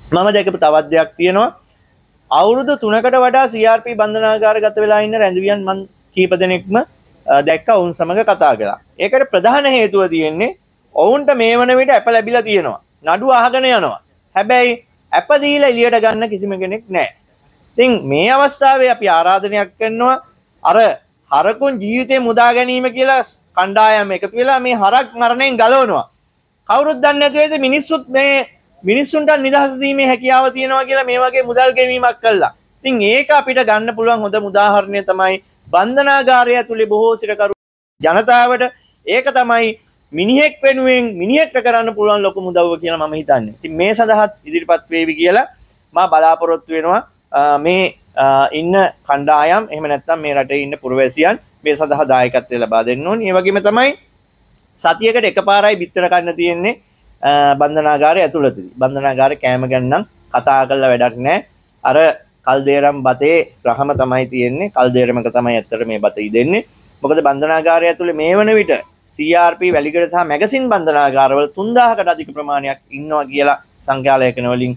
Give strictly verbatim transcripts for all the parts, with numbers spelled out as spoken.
මම දැකපු තවත් දෙයක් තියෙනවා. අවුරුදු තුනකට වඩා C R P බන්ධනාගාරගත වෙලා ඉන්න රැඳවියන් මන් කීප දෙනෙක්ම දැක්ක ඔවුන් සමග කතා කළා. ඒකට ප්‍රධාන හේතුව තියෙන්නේ ඔවුන්ට මේ වන විට අප ලැබිලා තියෙනවා. නඩුව අහගෙන යනවා. හැබැයි අප දීලා එළියට ගන්න කිසිම කෙනෙක් නැහැ. ඉතින් මේ අවස්ථාවේ අපි ආරාධනයක් කරනවා අර හරකුන් ජීවිතේ මුදා ගැනීම කියලා කණ්ඩායම එකතු වෙලා මේ හරක් මරණයෙන් ගලවනවා. කවුරුත් දන්නේ නැති වෙයිද මිනිස්සුත් මේ මිනිස්සුන්ට නිදහස දීමේ හැකියාව තියෙනවා කියලා මේ වගේ මුදල් ගෙවීමක් කළා. ඉතින් ඒක අපිට ගන්න පුළුවන් හොඳ උදාහරණය තමයි බන්ධනාගාරය ඇතුලේ බොහෝ සිරකරු ජනතාවට ඒක තමයි මිනිහෙක් වෙනුවෙන් මිනිහෙක්ට කරන්න පුළුවන් ලොකු මුදව්ව කියලා මම හිතන්නේ. ඉතින් මේ සඳහාත් ඉදිරිපත් වේවි කියලා මම බලාපොරොත්තු වෙනවා. මේ ඉන්න කණ්ඩායම් එහෙම නැත්නම් මේ රටේ ඉන්න පුරවැසියන් මේ සඳහා දායකත්වය ලබා දෙන්න ඕනේ. ඒ වගේම තමයි සතියකට එකපාරයි බිත්තර කන්න තියෙන්නේ බන්ධනාගාරය ඇතුළතදී. බන්ධනාගාරේ කෑම ගැන නම් කතා කරලා වැඩක් නැහැ. අර කල්දේරම් බතේ රහම තමයි තියෙන්නේ. කල්දේරමක තමයි ඇත්තට මේ බත ඉදෙන්නේ. මොකද බන්ධනාගාරය ඇතුලේ මේ වන විට C R P වැලිකඩ සහ මැගසින් බන්ධනාගාරවල තුන්දාහකට අධික ප්‍රමාණයක් ඉන්නවා කියලා සංඛ්‍යාලයකන වලින්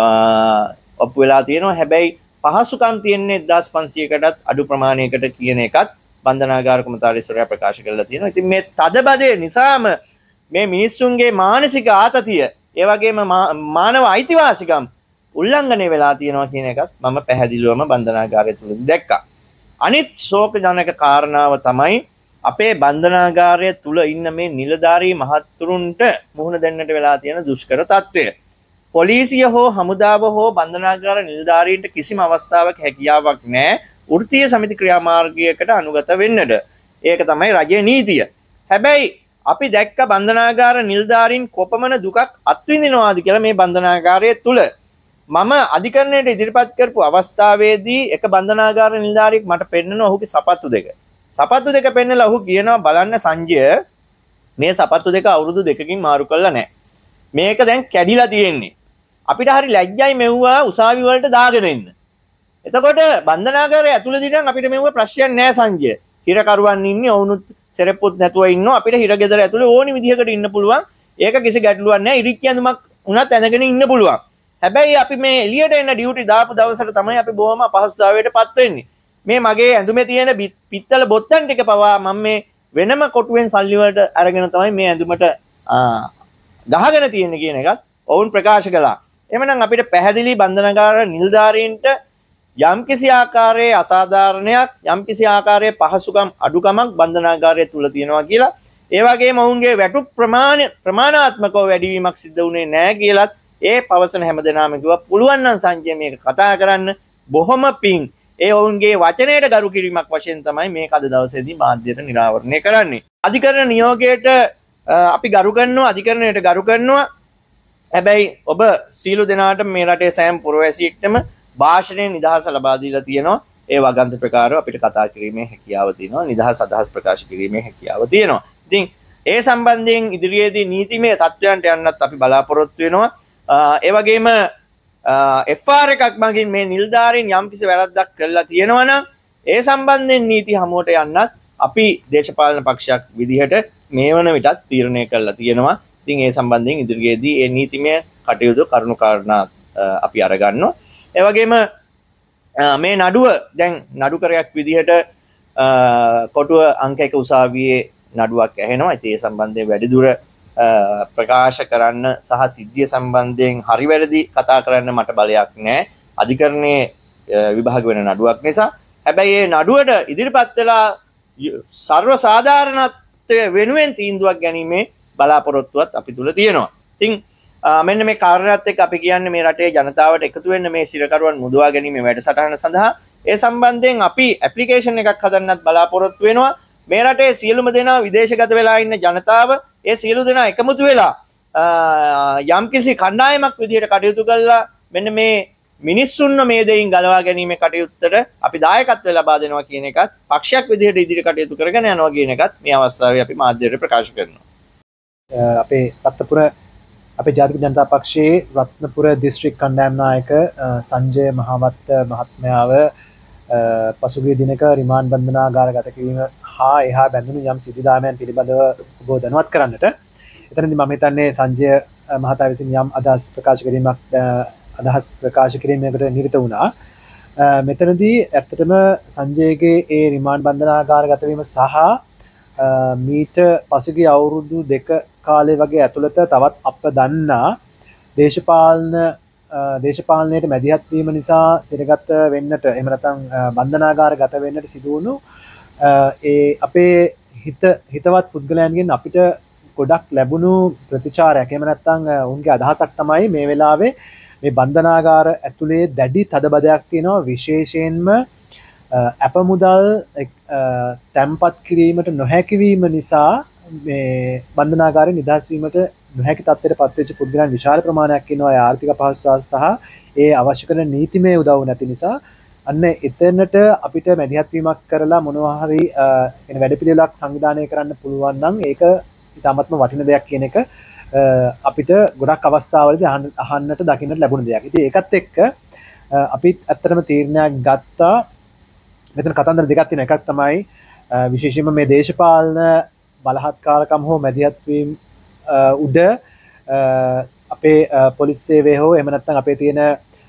ඔප්පු වෙලා තියෙනවා. හැබැයි පහසුකම් තියෙන්නේ එක්දාස් පන්සීයකටත් අඩු ප්‍රමාණයකට කියන එකත් බන්ධනාගාර කොමසාරිස්වරයා ප්‍රකාශ කරලා තියෙනවා. ඉතින් මේ තදබදේ නිසාම මේ මිනිස්සුන්ගේ මානසික ආතතිය ඒ වගේම මානව අයිතිවාසිකම් උල්ලංඝනය වෙලා තියෙනවා කියන එකත් මම පැහැදිලිවම බන්ධනාගාරය තුලින් දැක්කා. අනිත් ශෝකජනක කාරණාව තමයි අපේ බන්ධනාගාරය තුල ඉන්න මේ නිලධාරී මහත්තුරුන්ට මුහුණ දෙන්නට වෙලා තියෙන දුෂ්කර තත්ත්වය. පොලිසිය හෝ හමුදාව හෝ බන්ධනාගාර නිලධාරීන්ට කිසිම අවස්ථාවක හැකියාවක් නැහැ වෘත්තීය සමිති ක්‍රියාමාර්ගයකට අනුගත වෙන්නට. ඒක තමයි රජයේ නීතිය. හැබැයි අපි දැක්ක බන්ධනාගාර නිලධාරීන් කොපමණ දුකක් අත්විඳිනවාද කියලා මේ බන්ධනාගාරය තුල මම අධිකරණයට ඉදිරිපත් කරපු අවස්ථාවේදී එක බන්ධනාගාර නිලධාරියෙක් මට පෙන්නන ඔහුගේ සපත්තු දෙක. සපත්තු දෙක පෙන්නලා ඔහු කියනවා බලන්න සංජය මේ සපත්තු දෙක අවුරුදු දෙකකින් මාරු කරලා නැහැ. මේක දැන් කැඩිලා තියෙන්නේ. අපිට හරි ලැජ්ජයි මෙව්වා උසාවි වලට දාගෙන ඉන්න. එතකොට බන්ධනාගාරය ඇතුළේදී නම් අපිට මෙව්ව ප්‍රශ්නයක් නැහැ සංජය. හිරකරුවන් ඉන්නේ ඔවුනුත් සෙරප්පුත් නැතුව ඉන්නවා. අපිට හිරගෙදර ඇතුළේ ඕනි විදිහකට ඉන්න පුළුවන්. ඒක කිසි ගැටලුවක් නැහැ. ඉරික් ඇඳුමක් උනත් ඇඳගෙන ඉන්න පුළුවන්. හැබැයි අපි මේ එළියට එන ඩියුටි දාපු දවසට තමයි අපි බොහොම අපහසුතාවයටපත් වෙන්නේ. මේ මගේ ඇඳුමේ තියෙන පිත්තල බොත්තම් ටික පවා මම මේ වෙනම කොටුවෙන් සල්ලි වලට අරගෙන තමයි මේ ඇඳුමට ගහගෙන තියෙන්නේ කියන එකත් ඔවුන් ප්‍රකාශ කළා. එhmenan අපිට පැහැදිලි බන්ධනාගාර නිලධාරීන්ට යම්කිසි ආකාරයේ අසාධාරණයක් යම්කිසි ආකාරයේ පහසුකම් අඩුකමක් බන්ධනාගාරය තුල තියෙනවා කියලා ඒ වගේම ඔවුන්ගේ වැටුප් ප්‍රමාණ ප්‍රමාණාත්මකව වැඩිවීමක් සිද්ධ වුණේ නැහැ කියලාත් ඒ පවසන හැමදෙනාම කිව්වා පුළුවන් නම් සංජය මේක කතා කරන්න බොහොම පිං ඒ ඔවුන්ගේ වචනයට ගරු කිරීමක් වශයෙන් තමයි මේක අද දවසේදී මාධ්‍යයට නිරාවරණය කරන්නේ. අධිකරණ නියෝගයට අපි ගරු කරනවා අධිකරණයට ගරු කරනවා. හැබැයි ඔබ සීල දෙනාට මේ රටේ සෑම පුරවැසියෙක්ටම භාෂණයේ නිදහස ලබා දීලා තියෙනවා. ඒ වගන්ති ප්‍රකාරව අපිට කතා කිරීමේ හැකියාව තියෙනවා. නිදහස් අදහස් ප්‍රකාශ කිරීමේ හැකියාව තියෙනවා. ඉතින් ඒ සම්බන්ධයෙන් ඉදිරියේදී නීතිමය තත්ත්වයන්ට යන්නත් අපි බලාපොරොත්තු වෙනවා. ඒ වගේම F R එකක් මගින් මේ නිලධාරීන් යම්කිසි වැරද්දක් කරලා තියෙනවා නම් ඒ සම්බන්ධයෙන් නීති හමුවට යන්නත් අපි දේශපාලන පක්ෂයක් විදිහට මේ වන විටත් තීරණය කරලා තියෙනවා. ඉතින් ඒ සම්බන්ධයෙන් ඉදිරියේදී ඒ නීතිමය කටයුතු කරුණු කාරණා අපි අරගන්නවා. ඒ වගේම මේ නඩුව දැන් නඩුකරයක් විදිහට කොටුව අංක එක උසාවියේ නඩුවක් ඇහෙනවා. ඉතින් ඒ සම්බන්ධයෙන් වැඩිදුර ප්‍රකාශ කරන්න සහ සිද්ධිය සම්බන්ධයෙන් හරි වැරදි කතා කරන්න මට බලයක් නැහැ. අධිකරණයේ විභාග වෙන නඩුවක් නිසා. හැබැයි මේ නඩුවට ඉදිරිපත් වෙලා සර්ව සාධාරණත්වය වෙනුවෙන් තීන්දුවක් ගැනීමේ බලාපොරොත්තුවක් අපි තුල තියෙනවා. ඉතින් මෙන්න මේ කාරණාත් එක්ක අපි කියන්නේ මේ රටේ ජනතාවට එකතු වෙන්න මේ සිරකරුවන් මුදවා ගැනීමේ වැඩසටහන සඳහා ඒ සම්බන්ධයෙන් අපි ඇප්ලිකේෂන් එකක් හදන්නත් බලාපොරොත්තු වෙනවා. මේ රටේ සියලුම දෙනා විදේශගත වෙලා ඉන්න ජනතාව ඒ සියලු දෙනා එකමුතු වෙලා යම්කිසි කණ්ඩායමක් විදිහට කටයුතු කළා මෙන්න මේ මිනිස්සුන්ව මේ දෙයින් ගලවා ගැනීමේ කටයුත්තට අපි දායකත්වය ලබා දෙනවා කියන එකත් පක්ෂයක් විදිහට ඉදිරි කටයුතු කරගෙන යනවා කියන එකත් මේ අවස්ථාවේ අපි මාධ්‍යයට ප්‍රකාශ කරනවා. අපේ රත්නපුර අපේ ජාතික ජනතා පක්ෂයේ රත්නපුර දිස්ත්‍රික් කණ්ඩායම් නායක සංජය මහවත්ත මහත්මයාව පසුගිය දිනක රිමාන්ඩ් බන්ධනාගාරගත කිරීම හා එහා බැඳුණු යම් සිද්ධාමයන් පිළිබඳව ඔබ දැනුවත් කරන්නට. එතනදී මම හිතන්නේ සංජය මහතා විසින් යම් අදහස් ප්‍රකාශ කිරීමක් අදහස් ප්‍රකාශ කිරීමකට නිරත වුණා. මෙතනදී ඇත්තටම සංජයගේ ඒ රිමාන්ඩ් බන්ධනාගාරගත වීම සහ මීට පසුගිය අවුරුදු දෙක කාලය වගේ ඇතුළත තවත් අප දන්නා දේශපාලන දේශපාලනයට මැදිහත් වීම නිසා සිරගත වෙන්නට එහෙම නැත්නම් බන්ධනාගාරගත වෙන්නට සිදු වුණු ඒ අපේ හිත හිතවත් පුද්ගලයන්ගෙන් අපිට ගොඩක් ලැබුණු ප්‍රතිචාරයක් එහෙම නැත්නම් උන්ගේ අදහසක් තමයි මේ වෙලාවේ මේ බන්ධනාගාර ඇතුලේ දැඩි තදබදයක් තියෙනවා විශේෂයෙන්ම අප මුදල් තැන්පත් කිරීමට නොහැකි වීම නිසා මේ බන්ධනාගාරයෙන් නිදහස් වීමට නොහැකි තත්ත්වයට පත්වෙච්ච පුද්ගලයන් විශාල ප්‍රමාණයක් ඉන්නවා. ඒ ආර්ථික අපහසුතාව සහ ඒ අවශ්‍ය කරන නීතිමය උදව් නැති නිසා අන්න එතනට අපිට මැදිහත් වීමක් කරලා මොනවා හරි එන වැඩපිළිවෙලක් සංවිධානය කරන්න පුළුවන් නම් ඒක ඉතාමත්ම වටින දෙයක් කියන එක අපිට ගොඩක් අවස්ථාවලදී අහන්නට දකින්නට ලැබුණ දෙයක්. ඉතින් ඒකත් එක්ක අපි ඇත්තටම තීරණයක් ගත්තා. මෙතන කතන්දර දෙකක් තියෙනවා. එකක් තමයි විශේෂයෙන්ම මේ දේශපාලන බලහත්කාරකම් හෝ මැදිහත් වීම උඩ අපේ පොලිස් සේවය හෝ එහෙම නැත්නම් අපේ තියෙන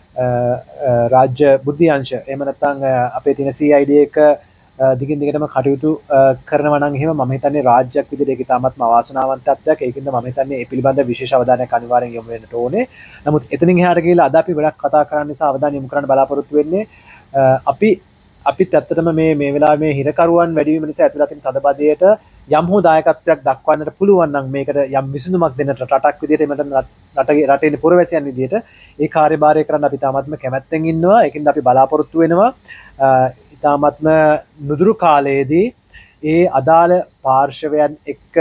රාජ්‍ය බුද්ධි අංශ එහෙම නැත්නම් අපේ තියෙන සී අයි ඩී එක දිගින් දිගටම කටයුතු කරනවා නම් එහෙම මම හිතන්නේ රාජ්‍යයක් විදිහට ඒක ඉතාමත්ම අවාසනාවන්ත තත්ත්වයක්. ඒකින්ද මම හිතන්නේ මේ පිළිබඳ විශේෂ අවධානයක් අනිවාර්යෙන් යොමු වෙන්නට ඕනේ. නමුත් එතනින් එහාට ගිහලා අද අපි ගොඩක් කතා කරන්න නිසා අවධානය යොමු කරන්න බලාපොරොත්තු වෙන්නේ අපි අපිත් ඇත්තටම මේ මේ වෙලාවේ මේ හිරකරුවන් වැඩි වීම නිසා ඇතුළතින් තදබදයට යම් හෝ දායකත්වයක් දක්වන්නට පුළුවන් නම් මේකට යම් විසඳුමක් දෙන්නට රටක් විදිහට එමෙතන රටේ රටේ පුරවැසියන් විදිහට ඒ කාර්යභාරය කරන්න අපි තාමත්ම කැමැත්තෙන් ඉන්නවා. ඒකින්ද අපි බලාපොරොත්තු වෙනවා තාමත්ම නුදුරු කාලයේදී ඒ අදාළ පාර්ශවයන් එක්ක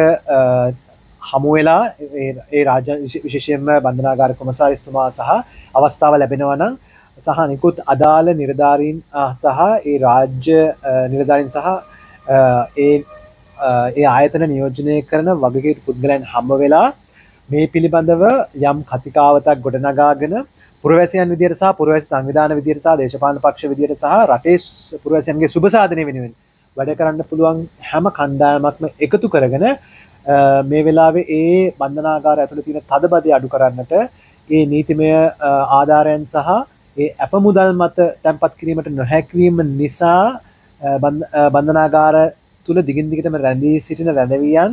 හමු වෙලා ඒ රාජ්‍ය විශේෂයෙන්ම බන්ධනාගාර කොමසාරිස්තුමා සහ අවස්ථාව ලැබෙනවා නම් සහ නිකුත් අදාළ නිලධාරීන් සහ ඒ රාජ්‍ය නිලධාරීන් සහ ඒ ඒ ආයතන නියෝජනය කරන වගකීම් පුද්ගලයන් හම්බ වෙලා මේ පිළිබඳව යම් කතිකාවතක් ගොඩනගාගෙන පුරවැසියන් විදියට සහ පුරවැසි සංවිධාන විදියට සහ දේශපාලන පක්ෂ විදියට සහ රටේ පුරවැසියන්ගේ සුබ සාධනය වෙනුවෙන් වැඩ කරන්න පුළුවන් හැම කණ්ඩායමක්ම එකතු කරගෙන මේ වෙලාවේ ඒ බන්ධනාගාර ඇතුළේ තියෙන තදබදය අඩු කරන්නට ඒ නීතිමය ආධාරයන් සහ ඒ අප මුදල් මත තැන්පත් කිරීමට නොහැකිවීම නිසා බන්ධනාගාර තුල දිගින් දිගටම රැඳී සිටින රැඳවියන්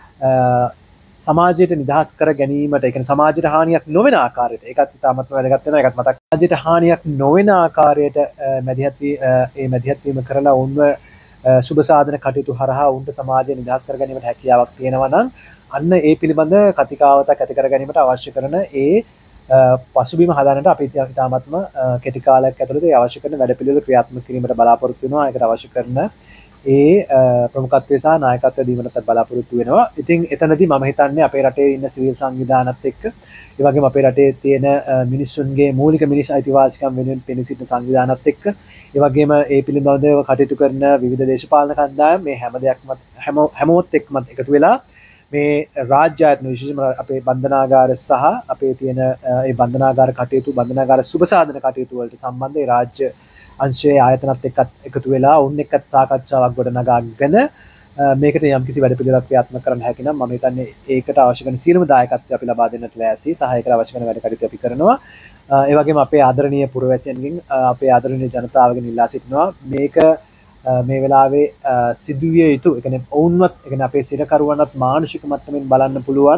සමාජයට නිදහස් කර ගැනීමට ඒ කියන්නේ සමාජයට හානියක් නොවන ආකාරයට ඒකත් ඉතාමත් වැදගත් වෙනවා. ඒකත් මතක් සමාජයට හානියක් නොවන ආකාරයට මැදිහත් වී ඒ මැදිහත් වීම කරලා උන්ව සුබ සාධන කටයුතු හරහා උන්ට සමාජය නිදහස් කර ගැනීමට හැකියාවක් තියෙනවා නම් අන්න ඒ පිළිබඳ කතිකාවතක් ඇති කර ගැනීමට අවශ්‍ය කරන ඒ පසුබිම හදාන්නට අපි ඉතාමත්ම කෙටි කාලයක් ඇතුළත ඒ අවශ්‍ය කරන වැඩපිළිවෙල ක්‍රියාත්මක කිරීමට බලාපොරොත්තු වෙනවා. ඒකට අවශ්‍ය කරන ඒ ප්‍රමුඛත්වය සහ නායකත්වය දීමට බලාපොරොත්තු වෙනවා. ඉතින් එතනදී මම හිතන්නේ අපේ රටේ ඉන්න සිවිල් සංවිධානත් එක්ක ඒ වගේම අපේ රටේ තියෙන මිනිස්සුන්ගේ මූලික මිනිස් අයිතිවාසිකම් වෙනුවෙන් පෙනී සිටින සංවිධානත් එක්ක ඒ වගේම ඒ පිළිබඳව කටයුතු කරන විවිධ දේශපාලන කණ්ඩායම් මේ හැම දෙයක්ම හැම හැමෝත් එක්කම එකතු වෙලා මේ රාජ්‍ය ආයතන විශේෂයෙන්ම අපේ බන්ධනාගාර සහ අපේ තියෙන ඒ බන්ධනාගාර කටයුතු බන්ධනාගාර සුබ සාධන කටයුතු වලට සම්බන්ධ ඒ රාජ්‍ය අංශයේ ආයතනත් එක්කත් එකතු වෙලා උන් එක්කත් සාකච්ඡාවක් ගොඩනගාගෙන මේකට යම්කිසි වැඩපිළිවෙලක් ක්‍රියාත්මක කරන්න හැකි නම් මම හිතන්නේ ඒකට අවශ්‍ය කරන සියලුම දායකත්වය අපි ලබා දෙන්නට ලෑස්ති. සහායකට අවශ්‍ය කරන වැඩ කටයුතු අපි කරනවා. ඒ වගේම අපේ ආදරණීය පුරවැසියන්ගෙන් අපේ ආදරණීය ජනතාවගෙන් ඉල්ලා සිටිනවා මේක මේ වෙලාවේ සිදුවිය යුතු ඒ කියන්නේ ඔවුන්වත් ඒ කියන්නේ අපේ සිරකරුවන්වත් මානසික මට්ටමින් බලන්න පුළුවන්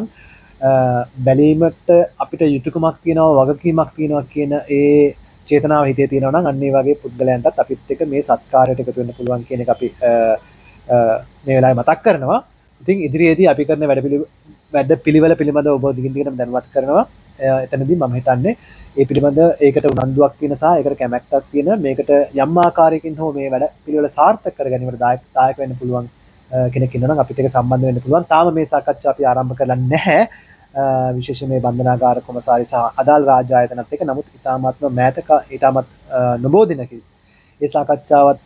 බැලීමට අපිට යුතුයකමක් තියෙනවා වගකීමක් තියෙනවා කියන ඒ චේතනාව හිතේ තියෙනවා නම් අන්න ඒ වගේ පුද්ගලයන්ටත් අපිත් එක්ක මේ සත්කාරයට එකතු වෙන්න පුළුවන් කියන එක අපි මේ වෙලාවේ මතක් කරනවා. ඉතින් ඉදිරියේදී අපි කරන වැඩ පිළිවෙල වැඩ පිළිවෙල පිළිබඳව ඔබ දිගින් දිගටම දැනුවත් කරනවා. එතනදී මම හිතන්නේ ඒ පිළිබඳ ඒකට උනන්දුවක් තියෙන සහ ඒකට කැමැත්තක් තියෙන මේකට යම් ආකාරයකින් හෝ මේ වැඩ පිළිවෙල සාර්ථක කර ගැනීමට දායක වෙන්න පුළුවන් කෙනෙක් ඉන්නවා නම් අපිත් එක්ක සම්බන්ධ වෙන්න පුළුවන්. තාම මේ සාකච්ඡා අපි ආරම්භ කරලා නැහැ. විශේෂයෙන් මේ බන්ධනාගාර කොමසාරි සහ අදාළ රාජ්‍ය ආයතනත් එක්ක. නමුත් ඊටාත්ම මෑතක ඊටාත්ම නොබෝ දිනකදී ඒ සාකච්ඡාවත්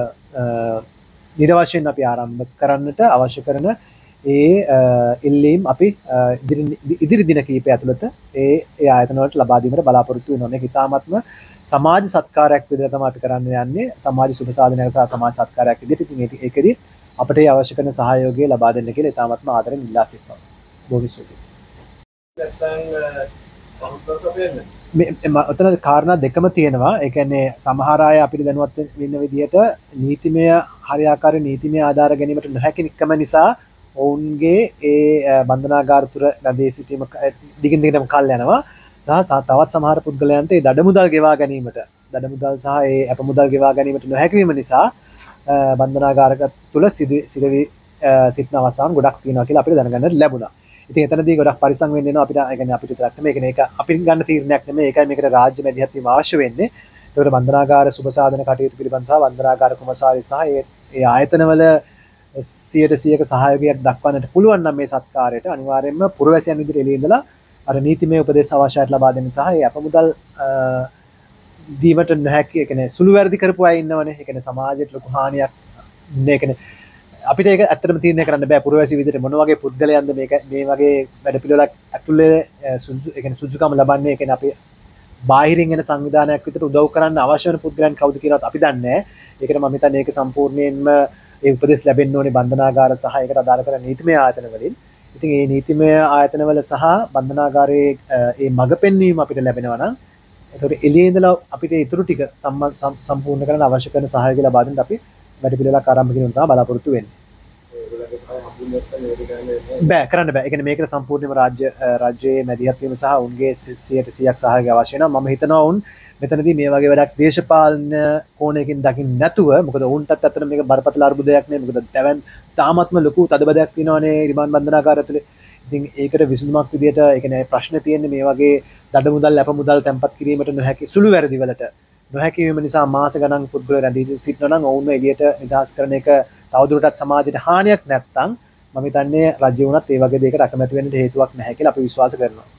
නිරවශ්‍යයෙන් අපි ආරම්භ කරන්නට අවශ්‍ය කරන ඒ ඉල්ලීම් අපි ඉදිරි දින කිහිපය ඇතුළත ඒ ඒ ආයතන වලට ලබා දීමට බලාපොරොත්තු වෙනවා. මේක ඊටාත්ම සමාජ සත්කාරයක් විදිහට තමයි අපි කරන්න යන්නේ. සමාජ සුබ සාධනයක් සහ සමාජ සත්කාරයක් විදිහට. ඉතින් ඒකෙදි අපිට අවශ්‍ය කරන සහයෝගය ලබා දෙන්න කියලා ඊටාත්ම ආදරෙන් ඉල්ලා සිටිනවා. බොහොම ස්තුතියි. නැත්නම් ඔතන කාරණා දෙකම තියෙනවා. ඒ කියන්නේ සමහර අය අපිට දැනුවත් වෙන්න විදිහට නීතිමය හරියාකාරී නීතිමය ආධාර ගැනීමට නොහැකිකම නිසා ඔවුන්ගේ ඒ බන්ධනාගාර තුර රැඳී සිටීම දිගින් දිගටම කල් යනවා. සහ තවත් සමහර පුද්ගලයන්ට ඒ දඩමුදල් ගෙවා ගැනීමට දඩමුදල් සහ ඒ අපමුදල් ගෙවා ගැනීමට නොහැකිවීම නිසා බන්ධනාගාරක තුල සිදුවී සිටින අවස්ථාවන් ගොඩක් තියෙනවා කියලා අපිට දැනගන්න ලැබුණා. ඉතින් එතනදී ගොඩක් පරිස්සම් වෙන්න වෙනවා අපිට. ඒ කියන්නේ අපිට විතරක් නෙමෙයි. ඒ කියන්නේ ඒක අපින් ගන්න තීරණයක් නෙමෙයි. ඒකයි මේකට රාජ්‍ය මැදිහත් වීම අවශ්‍ය වෙන්නේ. ඒකට බන්ධනාගාර සුබසාධන කටයුතු පිළිබඳ සහ බන්ධනාගාර කොමසාරිස් සහ ඒ ඒ ආයතනවල සියයට සියයක සහයෝගයක් දක්වන්නට පුළුවන් නම් මේ සත්කාරයට අනිවාර්යයෙන්ම පුරවැසියන් විදිහට එළිය ඉඳලා අර නීතිමය උපදෙස් අවශ්‍යයට ලබා දෙන්න සහ ඒ අපමුදල් දීමට නොහැකි ඒ කියන්නේ සුළු වැරදි කරපු අය ඉන්නවනේ. ඒ කියන්නේ සමාජයට ලොකු හානියක් නේ. ඒ කියන්නේ අපිට ඒක ඇත්තටම තීරණය කරන්න බෑ පුරවැසි විදිහට මොන වගේ පුද්ගලයන්ද මේක මේ වගේ වැඩ පිළිවෙලක් ඇතුළේ සුසු ඒ කියන්නේ සුසුකම ලබන්නේ. ඒ කියන්නේ අපි බාහිරින් එන සංවිධානයක් විතර උදව් කරන්න අවශ්‍ය වෙන පුද්ගලයන් කවුද කියලාත් අපි දන්නේ නැහැ. ඒකට මම හිතන්නේ ඒක සම්පූර්ණයෙන්ම ඒ උපදෙස් ලැබෙන්න ඕනේ බන්ධනාගාර සහ ඒකට අදාළ කරන නීතිමය ආයතන වලින්. ඉතින් මේ නීතිමය ආයතන වල සහ බන්ධනාගාරයේ ඒ මඟ පෙන්වීම අපිට ලැබෙනවා නම් ඒතකොට එළියේ ඉඳලා අපිට ඊටු ටික සම්පූර්ණ කරන්න අවශ්‍ය කරන සහායක ලබා දෙන්න අපි වැඩ පිළිවෙලක් ආරම්භ කිරීම තමයි බලාපොරොත්තු වෙන්නේ. බෑ කරන්න බෑ. ඒ කියන්නේ මේකට සම්පූර්ණයෙන්ම රාජ්‍ය රාජ්‍යයේ මැදිහත් වීම සහ උන්ගේ සියයට සියයක් සහායක අවශ්‍ය වෙනවා. මම හිතනවා උන් මෙතනදී මේ වගේ වැඩක් දේශපාලන කෝණයකින් දකින්න නැතුව, මොකද උන්ටත් අතර මේක බරපතල අර්බුදයක් නේ. මොකද දැන් තාමත්ම ලොකු තදබදයක් වෙනවනේ රිමාන්ඩ් බන්ධනාගාර ඇතුලේ. ඉතින් ඒකට විසඳුමක් විදියට ඒ කියන්නේ ප්‍රශ්න තියෙන්නේ මේ වගේ දඩ මුදල් අප මුදල් තැන්පත් කිරීමට නොහැකි සුළු වැරදි වලට නොහැකි වීම නිසා මාස ගණන් පුද්ගලයන් රැඳී සිටිනවා නම් ඔවුන්ව එළියට නිදහස් කරන එක තවදුරටත් සමාජයට හානියක් නැත්නම් මම හිතන්නේ රජය වුණත් ඒ වගේ දෙයකට අකමැති වෙන්න හේතුවක් නැහැ කියලා අපි විශ්වාස කරනවා.